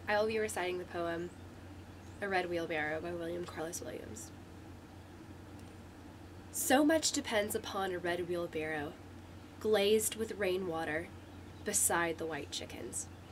I will be reciting the poem A Red Wheelbarrow by William Carlos Williams. So much depends upon a red wheelbarrow, glazed with rainwater, beside the white chickens.